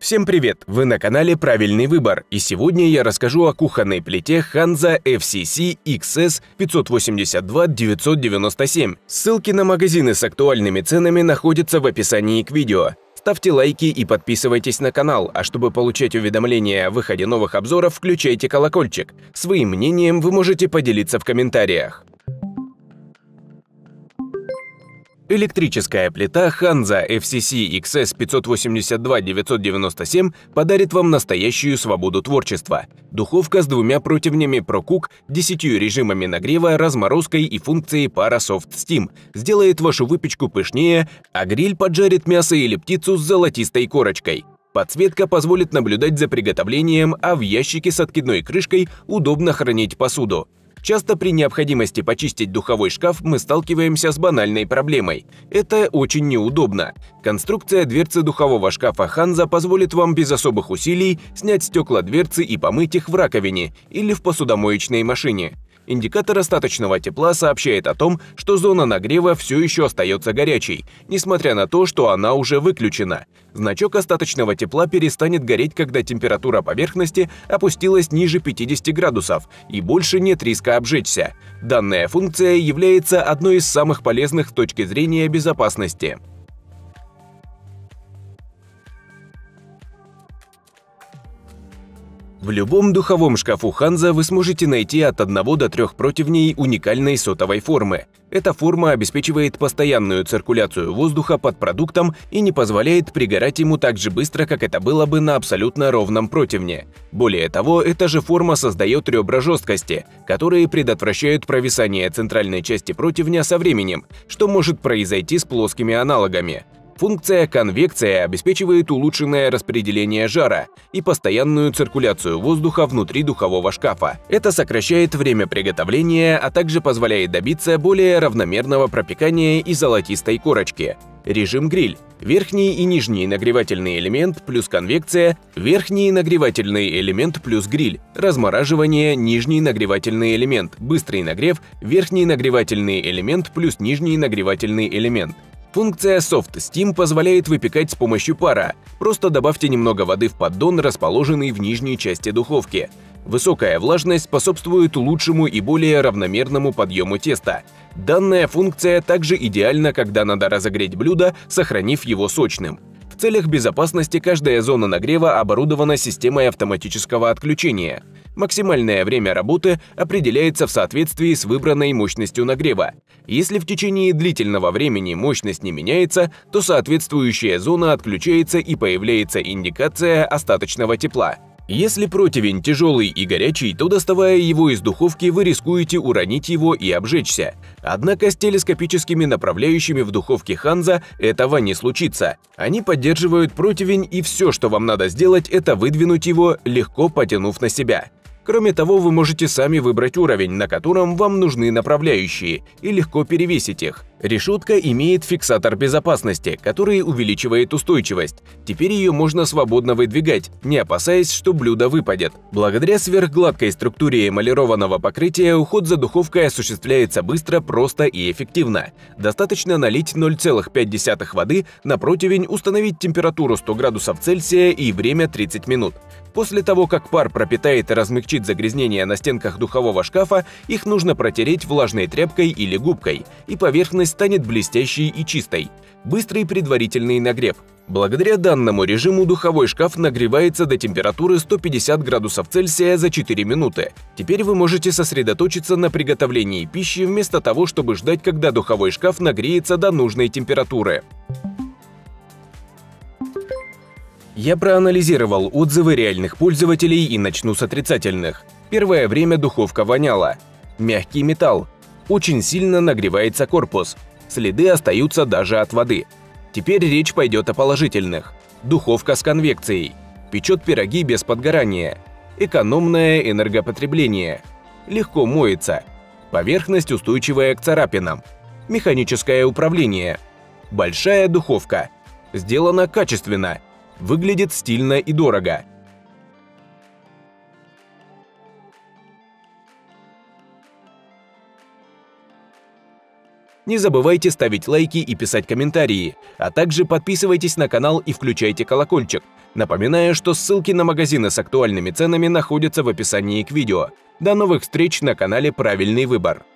Всем привет! Вы на канале Правильный выбор, и сегодня я расскажу о кухонной плите Hansa FCC XS 582-997. Ссылки на магазины с актуальными ценами находятся в описании к видео. Ставьте лайки и подписывайтесь на канал, а чтобы получать уведомления о выходе новых обзоров, включайте колокольчик. Своим мнением вы можете поделиться в комментариях. Электрическая плита Hansa FCC XS 582-997 подарит вам настоящую свободу творчества. Духовка с двумя противнями ProCook, 10 режимами нагрева, разморозкой и функцией пара Soft Steam сделает вашу выпечку пышнее, а гриль поджарит мясо или птицу с золотистой корочкой. Подсветка позволит наблюдать за приготовлением, а в ящике с откидной крышкой удобно хранить посуду. Часто при необходимости почистить духовой шкаф мы сталкиваемся с банальной проблемой. Это очень неудобно. Конструкция дверцы духового шкафа Hansa позволит вам без особых усилий снять стекла дверцы и помыть их в раковине или в посудомоечной машине. Индикатор остаточного тепла сообщает о том, что зона нагрева все еще остается горячей, несмотря на то, что она уже выключена. Значок остаточного тепла перестанет гореть, когда температура поверхности опустилась ниже 50 градусов и больше нет риска обжечься. Данная функция является одной из самых полезных с точки зрения безопасности. В любом духовом шкафу Hansa вы сможете найти от 1 до 3 противней уникальной сотовой формы. Эта форма обеспечивает постоянную циркуляцию воздуха под продуктом и не позволяет пригорать ему так же быстро, как это было бы на абсолютно ровном противне. Более того, эта же форма создает ребра жесткости, которые предотвращают провисание центральной части противня со временем, что может произойти с плоскими аналогами. Функция конвекция обеспечивает улучшенное распределение жара и постоянную циркуляцию воздуха внутри духового шкафа. Это сокращает время приготовления, а также позволяет добиться более равномерного пропекания и золотистой корочки. Режим гриль. Верхний и нижний нагревательный элемент плюс конвекция, верхний нагревательный элемент плюс гриль, размораживание, нижний нагревательный элемент, быстрый нагрев, верхний нагревательный элемент плюс нижний нагревательный элемент. Функция Soft Steam позволяет выпекать с помощью пара. Просто добавьте немного воды в поддон, расположенный в нижней части духовки. Высокая влажность способствует лучшему и более равномерному подъему теста. Данная функция также идеальна, когда надо разогреть блюдо, сохранив его сочным. В целях безопасности каждая зона нагрева оборудована системой автоматического отключения. Максимальное время работы определяется в соответствии с выбранной мощностью нагрева. Если в течение длительного времени мощность не меняется, то соответствующая зона отключается и появляется индикация остаточного тепла. Если противень тяжелый и горячий, то, доставая его из духовки, вы рискуете уронить его и обжечься. Однако с телескопическими направляющими в духовке Hansa этого не случится. Они поддерживают противень, и все, что вам надо сделать, это выдвинуть его, легко потянув на себя. Кроме того, вы можете сами выбрать уровень, на котором вам нужны направляющие, и легко перевесить их. Решетка имеет фиксатор безопасности, который увеличивает устойчивость. Теперь ее можно свободно выдвигать, не опасаясь, что блюдо выпадет. Благодаря сверхгладкой структуре эмалированного покрытия уход за духовкой осуществляется быстро, просто и эффективно. Достаточно налить 0,5 воды на противень, установить температуру 100 градусов Цельсия и время 30 минут. После того, как пар пропитает и размягчит загрязнения на стенках духового шкафа, их нужно протереть влажной тряпкой или губкой, и поверхность станет блестящей и чистой. Быстрый предварительный нагрев. Благодаря данному режиму духовой шкаф нагревается до температуры 150 градусов Цельсия за 4 минуты. Теперь вы можете сосредоточиться на приготовлении пищи вместо того, чтобы ждать, когда духовой шкаф нагреется до нужной температуры. Я проанализировал отзывы реальных пользователей и начну с отрицательных. Первое время духовка воняла. Мягкий металл. Очень сильно нагревается корпус. Следы остаются даже от воды. Теперь речь пойдет о положительных. Духовка с конвекцией. Печет пироги без подгорания. Экономное энергопотребление. Легко моется. Поверхность устойчивая к царапинам. Механическое управление. Большая духовка. Сделано качественно. Выглядит стильно и дорого. Не забывайте ставить лайки и писать комментарии, а также подписывайтесь на канал и включайте колокольчик. Напоминаю, что ссылки на магазины с актуальными ценами находятся в описании к видео. До новых встреч на канале «Правильный выбор».